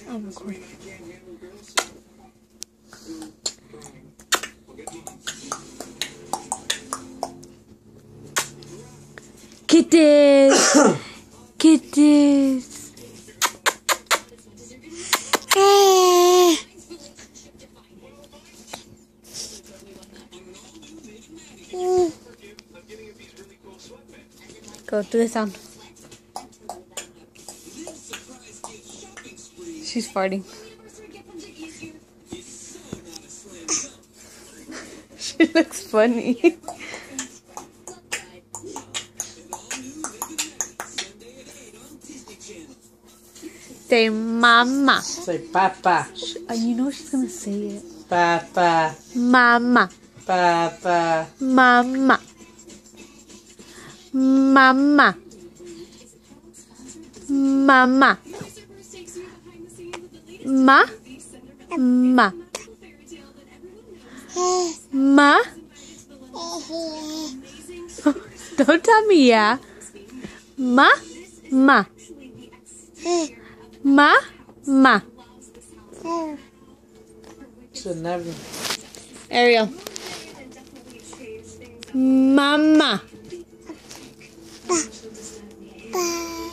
I'm recording. Kitties! Kitties! Go do the sound. She's farting. She looks funny. Say mama. Say papa. You know she's gonna say it. Papa. Mama. Papa. Mama. Mama. Mama. Ma. Ma. Ma. Don't tell me yeah. Ma. Ma. Ma. Ma. So never. Ariel. Mama.